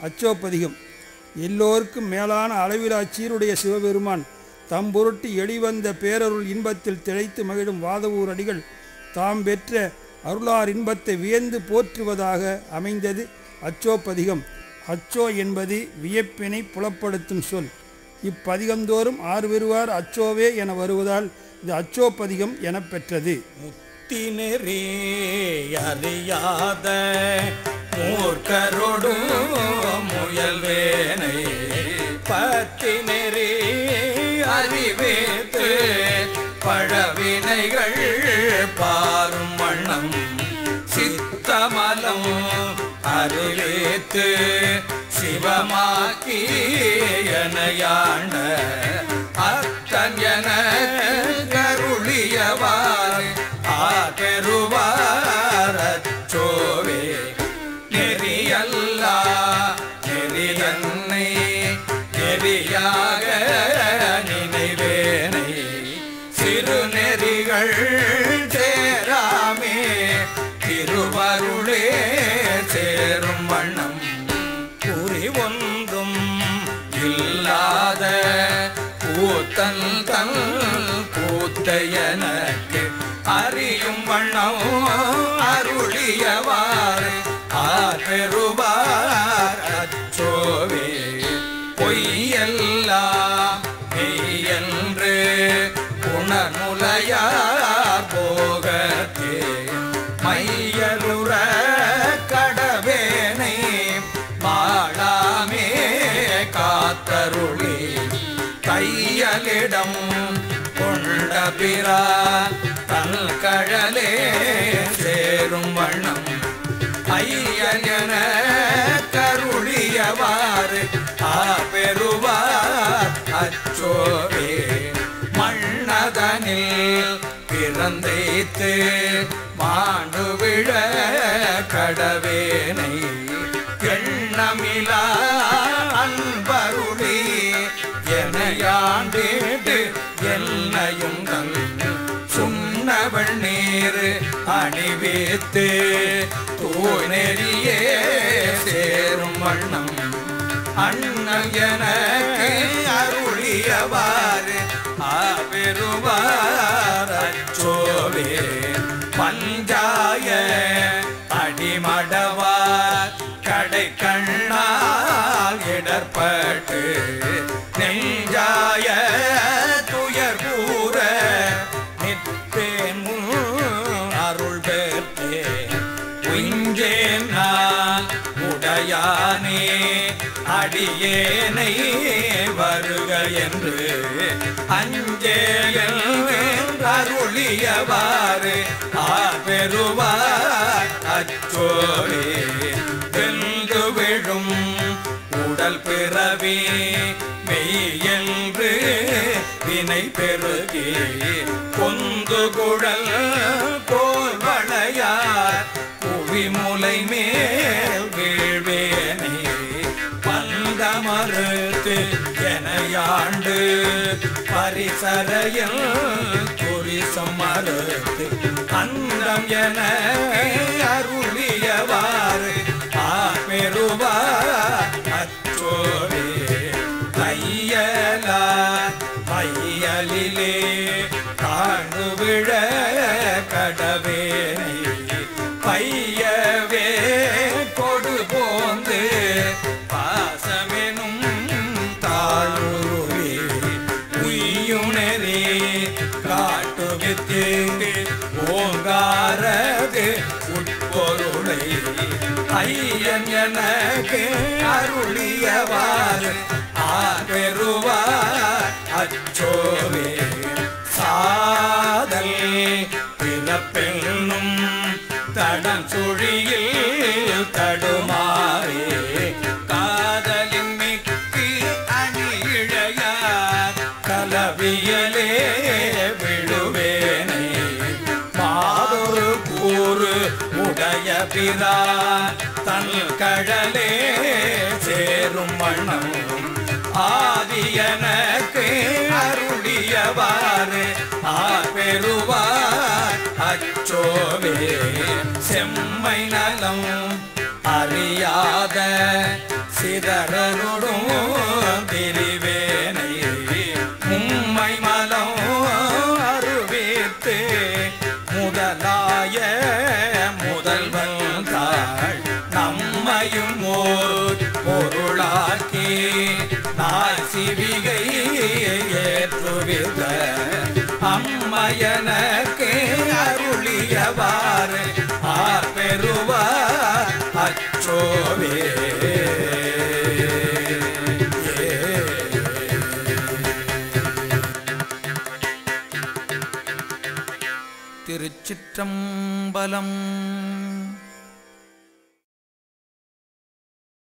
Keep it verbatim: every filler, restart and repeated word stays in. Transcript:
அச்சோப்பதிகம். எல்லோருக்கும் மேலான அளவிலா சீருடைய சிவபெருமான் தம் பொருட்டு எளிவந்த பேரருள் இன்பத்தில் திளைத்து மகிழும் வாதவூர் அடிகள் தாம் பெற்ற அருளார் இன்பத்தை வியந்து போற்றுவதாக அமைந்தது அச்சோப்பதிகம். அச்சோ என்பது வியப்பினை புலப்படுத்தும் சொல். இப்பதிகந்தோறும் ஆறு வருவார் அச்சோவே என வருவதால் இது அச்சோப்பதிகம் என பெற்றது. முத்தினரே அறியாத மூர்க்கரோடு முயல்வேனை பத்தினரே அறிவேத்து பழவினைகள் பாரும் வண்ணம் சித்தமலம் அறிவேத்து சிவமாக்கி எனையாண்ட அத்தன் என கருளியவாறு ஆகருவார் அச்சோவே நெறியல்லா நெறியன்னை நெறியாக நினைவேனை சிறு நெறிகள் சேராமே திருவருளே சேரும் வண்ணம் குறி ஒன்றும் இல்லாத கூத்தல் தல் கூத்தையனக்கு அறியும் வண்ணம் அருளியவாறு ஆபெறுவார் அச்சோவே பொய்யெல்லாம் மெய்யென்று உணர்முலையார் போகத்தே மையலுற கடவேனை மாளாமே காத்தருளி கையலிடம் கொண்ட பிறார் தன் கழலே சேரும் வண்ணம் ஐயன கருளியவாறு ஆபெறுவார் அச்சோவே மண்ணதனில் பிறந்தைத்து மாண்டு விழ கடவேனை எண்ணமிலா அன்பருளி எனையாண்டேட்டு என்னையும் தன் சுண்ணவள் நீர் அணிவித்து தூய் நெறியே சேரும் வண்ணம் அண்ணல் எனக்கு அருளியவாறு ஆபெறுவார் அச்சோவே பஞ்சாய அடிமடவார் கடை கண்ணால் இடர்பட்டு நெஞ்சாய துயர் கூற நிற்பேன் அருள் பெற்றேன் உஞ்சேன் நான் உடையானே அடியேனை வருக என்று அஞ்சேயல் அருளியவாறு ஆபெறுவார் அச்சோவே வென்று விழும் உடல் பிறவி மெய்யென்று வினை பெருகி கொந்து குழல் போல் வளையார் புவிமுலை மேல் வீழ்வேனே பந்தமறுத்து எனையாண்டு பரிசரையில் குறிசம் மறுத்து அந்தம் என அருளியவாறு ஆபெறுவார் அச்சோவே கையலா மையலிலே காண்டு விழ கடவேனை பையவே கொடு போந்து பாசமெனும் தாழ்வுருவே உய்யுணரே காட்டுவித்து ஓங்காரது உட்பொருளை ஐயன் எனக்கு அருளியவாறு ஆபெறுவார் அச்சோவே சாதல் பிறப்பெண்ணும் தடம் சுழியில் தடுமாறே காதலின் மிக்கு அணி இழையார் கலவியலே விழுவேனை மாதொரு கூறு உடைய பிறார் தன் கழலே சேரும் வண்ணம் ஆதியனக்கு அருளியவாறு ஆபெறுவார் அச்சோவே செம்மை நலம் அறியாத சிதறருடும் திரிவேனை மும்மை மலம் அருவித்து முதலாய முதல்வன் தாள் நம்மையும் ஓர் பொருளாக்கி நாய் சிவிகை ஏற்றுவித்த அம்மையனக்கு அருளியவாறு ஆர் பெறுவார் அச்சோவே. திருச்சிற்றம்பலம்.